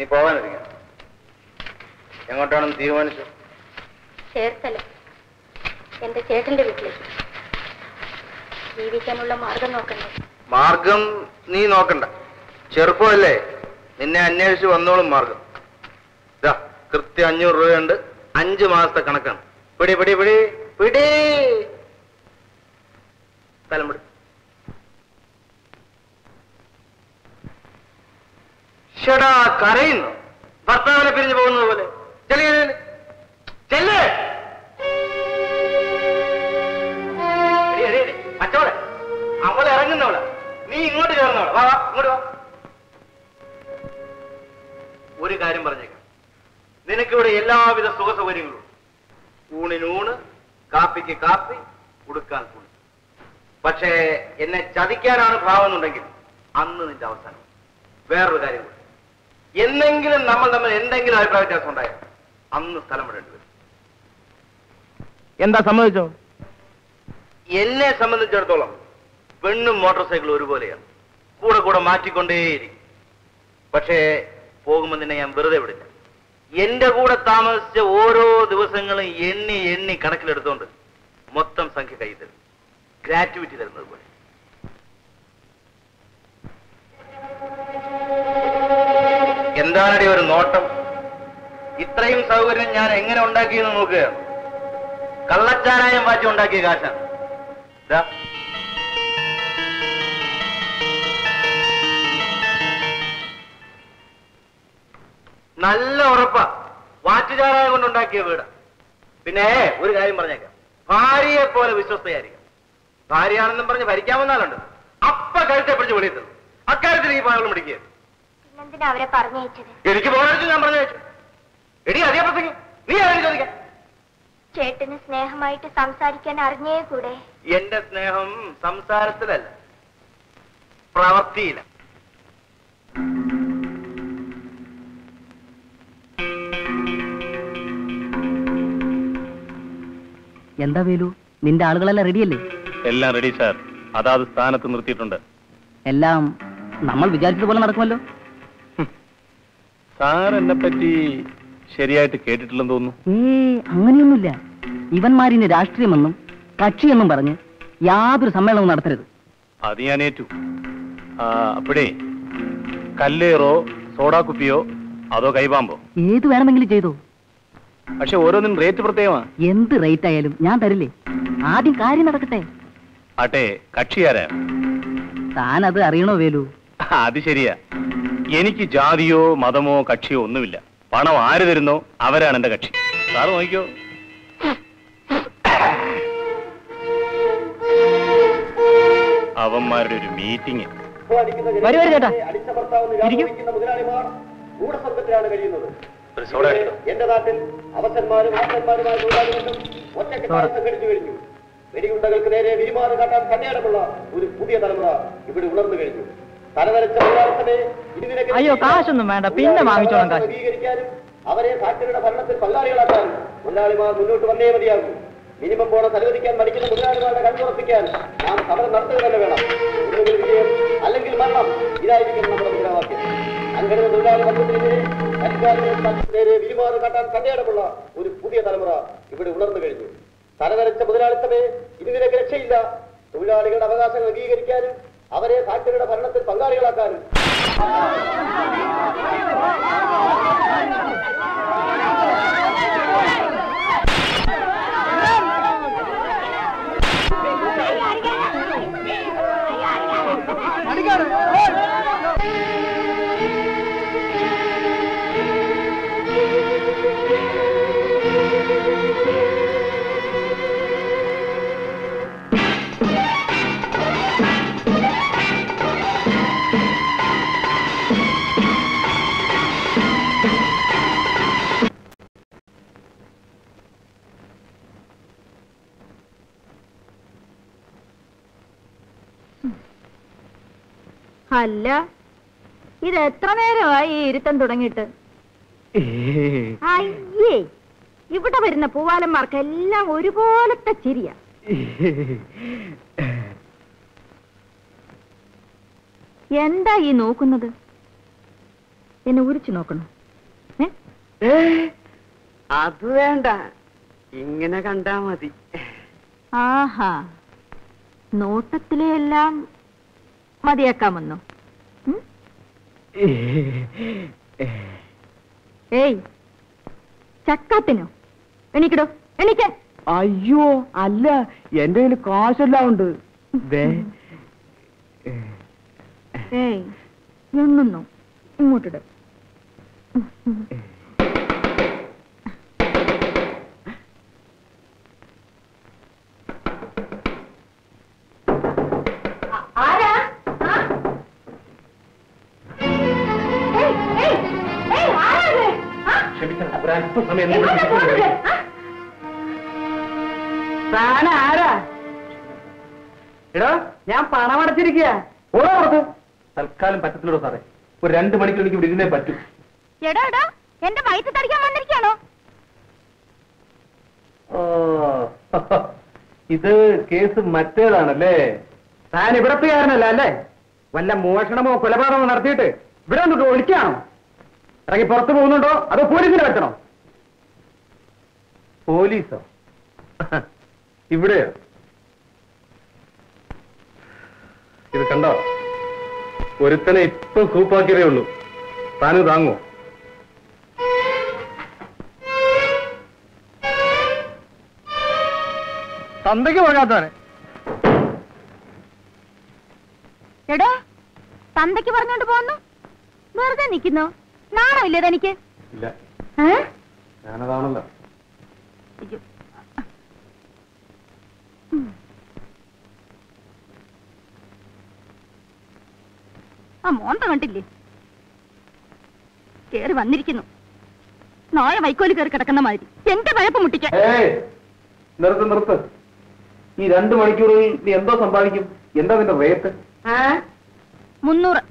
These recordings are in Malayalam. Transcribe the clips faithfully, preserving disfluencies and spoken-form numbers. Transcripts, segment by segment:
നീ പോകാനിരിക്ക. എങ്ങോട്ടാണെന്ന് തീരുമാനിച്ചു? ചേർത്തല, എന്റെ ചേട്ടന്റെ വീട്ടിലേക്ക്. ജീവിക്കാനുള്ള മാർഗം നോക്കണ്ടേ? മാർഗം നീ നോക്കണ്ട. ചെറുപ്പമല്ലേ, നിന്നെ അന്വേഷിച്ച് വന്നോളും മാർഗം. ഇതാ കൃത്യം അഞ്ഞൂറ് രൂപയുണ്ട്. അഞ്ചു മാസത്തെ കണക്കാണ്. പിടി പിടി പിടി പിടി. തലമുടി. ഷടാ, കരയുന്നു ഭർത്താവിനെ പിരിഞ്ഞു പോകുന്നത് പോലെ. ചെല്ലേ ചെല്ലേ മറ്റവളെ, അവളെ ഇറങ്ങുന്നവളെ, നീ ഇങ്ങോട്ട് ചേർന്നവളെ. വാ വാ ഇങ്ങോട്ട് വാ. ഒരു കാര്യം പറഞ്ഞേക്കാം, നിനക്കിവിടെ എല്ലാവിധ സുഖ സൗകര്യങ്ങളും. ഊണിനൂണ്, കാപ്പിക്ക് കാപ്പി, ഉടുക്കാൻ തുണി. പക്ഷേ എന്നെ ചതിക്കാനാണ് ഭാവം എന്നുണ്ടെങ്കിൽ അന്ന് നിന്റെ അവസാനം. വേറൊരു കാര്യം കൂടി, എന്നെങ്കിലും നമ്മൾ തമ്മിൽ എന്തെങ്കിലും അഭിപ്രായ വ്യത്യാസം ഉണ്ടായാൽ അന്ന് സ്ഥലം വിടേണ്ടി വരും. എന്താ സമ്മതിച്ചോ? എന്നെ സംബന്ധിച്ചിടത്തോളം പെണ്ണും മോട്ടോർ സൈക്കിളും ഒരുപോലെയാണ്. കൂടെ കൂടെ മാറ്റിക്കൊണ്ടേയിരിക്കും. പക്ഷേ പോകുമ്പോൾ നിന്നെ ഞാൻ വെറുതെ വിടില്ല. എന്റെ കൂടെ താമസിച്ച ഓരോ ദിവസങ്ങളും എണ്ണി എണ്ണി കണക്കിലെടുത്തോണ്ട് മൊത്തം സംഖ്യ കൈ തരും. ഗ്രാറ്റുവിറ്റി തരുന്നത് പോലെ. എന്താണടി ഒരു നോട്ടം? ഇത്രയും സൗകര്യം ഞാൻ എങ്ങനെ ഉണ്ടാക്കിയെന്ന് നോക്കുകയാണ്. കള്ളച്ചാരായം വാറ്റി ഉണ്ടാക്കിയ കാശാണ്. നല്ല ഉറപ്പാ, വാറ്റുചാരായം കൊണ്ടുണ്ടാക്കിയ വീട്. പിന്നെ ഒരു കാര്യം പറഞ്ഞേക്കാം, ഭാര്യയെ പോലെ വിശ്വസ്തയായിരിക്കും. ഭാര്യയാണെന്നും പറഞ്ഞ് ഭരിക്കാമെന്നാലുണ്ട് അപ്പ കഴുത്തെ പിടിച്ച് വെളിയെത്തുന്നു. അക്കാര്യത്തിൽ ഈ പാടുകൾ പിടിക്കുക. അവരെ പറഞ്ഞയച്ചത് എനിക്ക് പോകാൻ ഞാൻ പറഞ്ഞയച്ചു. എടി അതേ പ്രസംഗം നീ ആരും ചോദിക്കാൻ. ചേട്ടന് സ്നേഹമായിട്ട് സംസാരിക്കാൻ അറിഞ്ഞേ കൂടെ? എന്റെ സ്നേഹം സംസാരത്തിലല്ല, പ്രവൃത്തിയില്ല. എന്താ വേലു, നിന്റെ ആളുകളെല്ലാം റെഡിയല്ലേ? എല്ലാം റെഡി സാർ. അതാത് സ്ഥാനത്ത് നിർത്തിയിട്ടുണ്ട്. എല്ലാം നമ്മൾ വിചാരിച്ചതുപോലെ നടക്കുമല്ലോ. സാർ എന്നെ പറ്റി ശരിയായിട്ട് കേട്ടിട്ടില്ലെന്ന് തോന്നുന്നു. ഏ അങ്ങനെയൊന്നുമില്ല. ഇവന്മാരിന് രാഷ്ട്രീയമെന്നും കക്ഷിയെന്നും പറഞ്ഞ് യാതൊരു സമ്മേളനവും നടത്തരുത്. അത് ഞാൻ ഏറ്റു. അപ്പോഴേ കല്ലേറോ സോഡാ കുപ്പിയോ അതോ കൈപാമ്പോ ഏത് വേണമെങ്കിലും ചെയ്തോ. പക്ഷെ ഓരോന്നും റേറ്റ് പ്രത്യേകമാണ്. എന്ത് റേറ്റ് ആയാലും ഞാൻ തരില്ലേ. ആദ്യം കാര്യം നടക്കട്ടെ. ആട്ടെ, കക്ഷിയാരാ? താൻ അത് അറിയണോ വേലു? അത് ശരിയാ. എനിക്ക് ജാതിയോ മതമോ കക്ഷിയോ ഒന്നുമില്ല. പണം ആര് തരുന്നോ അവരാണ് എന്റെ കക്ഷി. സാറ് നോക്കിക്കോ. അവന്മാരുടെ ഒരു മീറ്റിംഗ്. ചേട്ടാ എന്റെ നാട്ടിൽ അവസന്മാരും ആസന്മാരുമായ തൊഴിലാളികളും ഒറ്റക്കെട്ടായി സംഘടിച്ചു കഴിഞ്ഞു. വെടിയുണ്ടകൾക്ക് നേരെ വിരിമാറ് കാട്ടാൻ തന്നെയാണുള്ള ഒരു പുതിയ തലമുറ ഇവിടെ ഉണർന്നു കഴിഞ്ഞു. തലനരച്ച തൊഴിലാളികളെ അയ്യോ കാശൊന്നും വേണ്ട, പിന്നെ വാങ്ങിച്ചോളാം. സ്വീകരിക്കാനും അവരെ ഫാക്ടറിയുടെ ഭരണത്തിൽ പങ്കാളികളാക്കാനും മുതലാളിമാർ മുന്നോട്ട് വന്നേ മതിയാകും. മിനിമം ബോണസ് അനുവദിക്കാൻ മടിക്കുന്ന മുതലാളിമാരുടെ കണ്ണുറപ്പിക്കാൻ നാം സമരം നടത്തുക തന്നെ വേണം. ഒന്നുകിൽ വിജയം അല്ലെങ്കിൽ മരണം, ഇതായിരിക്കും നമ്മുടെ മുദ്രാവാക്യം. സംഘടിത തൊഴിലാളി വർഗത്തിനെതിരെ നേരെ വിരിമാറ് കാട്ടാൻ തന്നെയാണുള്ള ഒരു പുതിയ തലമുറ ഇവിടെ ഉണർന്നു കഴിഞ്ഞു. തലനരച്ച മുതലാളിത്തമേ ഇനി നിനക്ക് രക്ഷയില്ല. തൊഴിലാളികളുടെ അവകാശങ്ങൾ അംഗീകരിക്കാനും അവരെ ഫാക്ടറിയുടെ ഭരണത്തിൽ പങ്കാളികളാക്കാനും അല്ല, ഇത് എത്ര നേരമായി ഇരുത്തം തുടങ്ങിയിട്ട്? അയ്യേ, ഇവിടെ വരുന്ന പൂവാലന്മാർക്കെല്ലാം ഒരുപോലത്തെ ചിരിയാ. എന്താ ഈ നോക്കുന്നത്? എന്നെ ഉരിച്ചു നോക്കണോ? ഏ അത് വേണ്ട, ഇങ്ങനെ കണ്ടാ മതി. ആഹാ, നോട്ടത്തിലെ എല്ലാം മതിയാക്കാമെന്നോ? ഏയ് ചക്കാത്തിനോ? എണീക്കടോ, എണീക്കാൻ. അയ്യോ അല്ല, എന്റെ കയ്യിൽ കാശെല്ലാം ഉണ്ട്. ഏയ് എണ്ണുന്നോ? ഇങ്ങോട്ടിട. ആരാ? എടോ, ഞാൻ പണം അടച്ചിരിക്കുക. ഓരോ പുറത്ത് തൽക്കാലം പറ്റത്തില്ലോ സാറേ, ഒരു രണ്ട് മണിക്കൂർ എനിക്ക് ഇവിടെ ഇരുന്നേ പറ്റൂ. എടാ എടാ, എന്റെ വയറ്റ് തടിക്കാൻ വന്നിരിക്കാണോ? ഇത് കേസ് മറ്റേതാണല്ലേ? താൻ ഇവിടത്തുകാരനല്ല അല്ലേ? വല്ല മോഷണമോ കൊലപാതകമോ നടത്തിയിട്ട് ഇവിടെ വന്നിട്ട് ഒളിക്കാണോ? ഇറങ്ങി പുറത്തു പോകുന്നുണ്ടോ അതോ പോലീസിനെ വെച്ചണോ? പോലീസോ? ഇവിടെയോ? ഇത് കണ്ടോ, ഒരുത്തനെ ഇപ്പം സൂപ്പാക്കിയതേ ഉള്ളൂ. താനും താങ്ങോ? തന്തയ്ക്ക് പോകാത്തവനെ. എടോ, തന്തയ്ക്ക് പറഞ്ഞോണ്ട് പോന്നു, വെറുതെ നിൽക്കുന്നോ? നാണമില്ലേ തനിക്ക്? ഇല്ല, ഞാനതാണല്ലോ. ആ മോന്ത കണ്ടില്ലേ? കേറി വന്നിരിക്കുന്നു, നാളെ വൈക്കോല് കയറി കിടക്കുന്ന മാതിരി എന്റെ പഴപ്പ് മുട്ടിക്കാൻ. നിർത്ത് നിർത്ത്. ഈ രണ്ടു മണിക്കൂറിൽ നീ എന്തോ സമ്പാദിക്കും? എന്താ നിന്റെ റേറ്റ്? മുന്നൂറ്.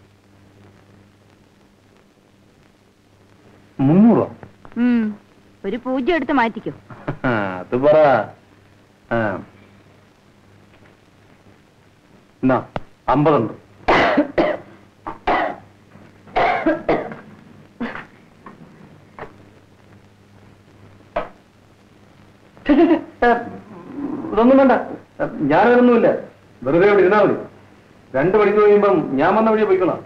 മുന്നൂറോ? ഒരു പൂജ്യം എടുത്ത് മാറ്റിക്കോ. അത് പറ. എന്നാ അമ്പതുണ്ട്. ഇതൊന്നും വേണ്ട, ഞാനതൊന്നുമില്ല. വെറുതെ അവിടെ ഇരുന്നാ മതി. രണ്ടു മണിക്കൂർ കഴിയുമ്പം ഞാൻ വന്ന വഴിയെ പോയിക്കോളാം.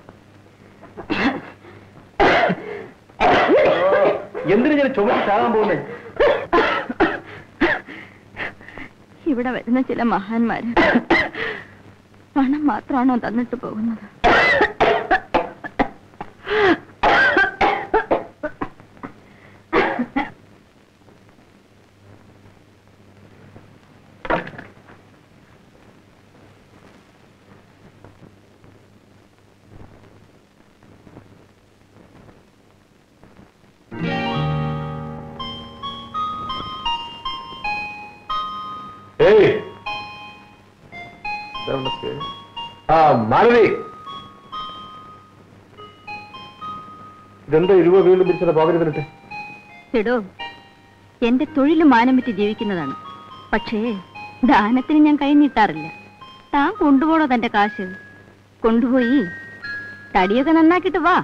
എന്തിനു ഞാൻ ചുമച്ച് ചാകാൻ പോകുന്നേ? ഇവിടെ വരുന്ന ചില മഹാന്മാര് പണം മാത്രമാണോ തന്നിട്ട് പോകുന്നത്? ആ മാലതി, ഇതെന്താ രൂപ വീണ്ടും പിരിച്ചത് പോകരുതിട്ട്? എടോ, എന്റെ തൊഴിലും മാനം വിറ്റ് ജീവിക്കുന്നതാണ്. പക്ഷേ ദാനത്തിന് ഞാൻ കൈ നീട്ടാറില്ല. താൻ കൊണ്ടുപോണോ തന്റെ കാശ്? കൊണ്ടുപോയി തടിയൊക്കെ നന്നാക്കിട്ട് വാ.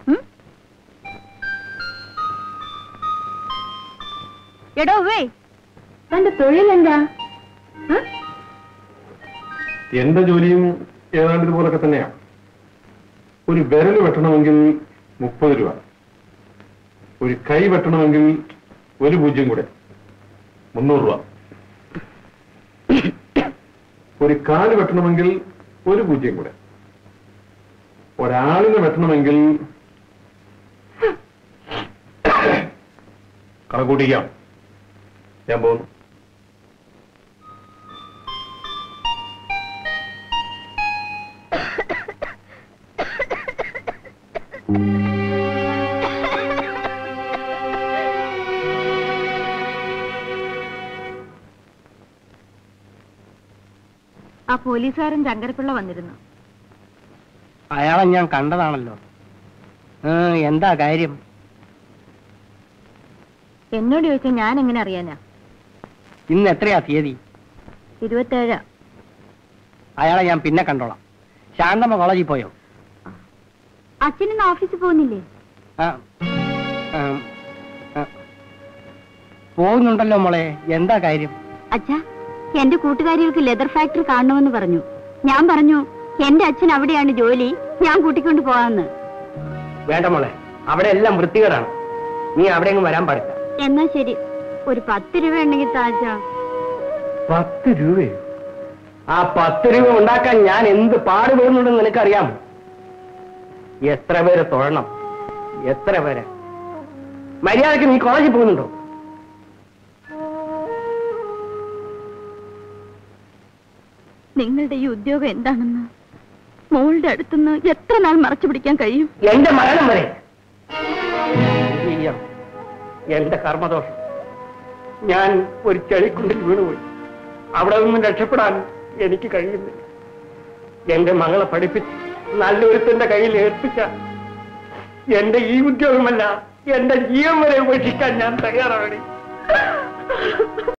എടോ വേ, തന്റെ തൊഴിലെന്താ? എന്റെ ജോലിയും ഏതാണ്ട് ഇതുപോലൊക്കെ തന്നെയാണ്. ഒരു വിരല് വെട്ടണമെങ്കിൽ മുപ്പത് രൂപ, ഒരു കൈ വെട്ടണമെങ്കിൽ ഒരു പൂജ്യം കൂടെ മുന്നൂറ് രൂപ, ഒരു കാല് വെട്ടണമെങ്കിൽ ഒരു പൂജ്യം കൂടെ, ഒരാളിനെ വെട്ടണമെങ്കിൽ കണക്കൂട്ടിക്കാം. ഞാൻ പോകുന്നു. ആ പോലീസുകാരൻ ചങ്കരപ്പിള്ള വന്നിരുന്നു. അയാളെ ഞാൻ കണ്ടതാണല്ലോ. എന്താ കാര്യം? എന്നോട് ചോദിച്ചാൽ ഞാൻ എങ്ങനെ അറിയാനാ? ഇന്ന് എത്രയാ തീയതി? ഇരുപത്തേഴാ. അയാളെ ഞാൻ പിന്നെ കണ്ടോളാം. ശാന്തമ്മ കോളേജിൽ പോയോ? അച്ഛനിന്ന് ഓഫീസിൽ പോകുന്നില്ലേ? പോകുന്നുണ്ടല്ലോ മോളെ, എന്താ കാര്യം? അച്ഛാ, എന്റെ കൂട്ടുകാരികൾക്ക് ലെതർ ഫാക്ടറി കാണണമെന്ന് പറഞ്ഞു. ഞാൻ പറഞ്ഞു എന്റെ അച്ഛൻ അവിടെയാണ് ജോലി, ഞാൻ കൂട്ടിക്കൊണ്ട് പോവാന്ന്. വേണ്ട മോളെ, അവിടെ എല്ലാം വൃത്തികേടാണ്. നീ അവിടെ വരാൻ പാടില്ല. എന്നാ ശരി, ഒരു പത്ത് രൂപ ഉണ്ടെങ്കിൽ താച്ചാ. പത്ത് രൂപയോ? ആ പത്ത് രൂപ ഉണ്ടാക്കാൻ ഞാൻ എന്ത് പാടുപെടുന്നുണ്ടെന്ന് നിനക്കറിയാമോ? എത്ര പേരെ തൊഴണം, എത്ര പേരെ. മര്യാദക്ക് നീ കോളേജിൽ പോകുന്നുണ്ടോ? നിങ്ങളുടെ ഈ ഉദ്യോഗം എന്താണെന്ന് മോളുടെ അടുത്തുനിന്ന് എത്ര നാൾ മറച്ചു പിടിക്കാൻ കഴിയും? എന്റെ മരണം വരെ. എന്റെ കർമ്മദോഷം. ഞാൻ ഒരു ചെളിക്കുണ്ടിൽ വീണുപോയി. അവിടെ നിന്നും രക്ഷപ്പെടാൻ എനിക്ക് കഴിയുന്നില്ല. എന്റെ മകളെ പഠിപ്പിച്ച് നല്ലൊരുത്തന്റെ കയ്യിൽ ഏൽപ്പിച്ച എന്റെ ഈ ഉദ്യോഗമല്ല, എന്റെ ജീവൻ വരെ ഉപേക്ഷിക്കാൻ ഞാൻ തയ്യാറാണ്.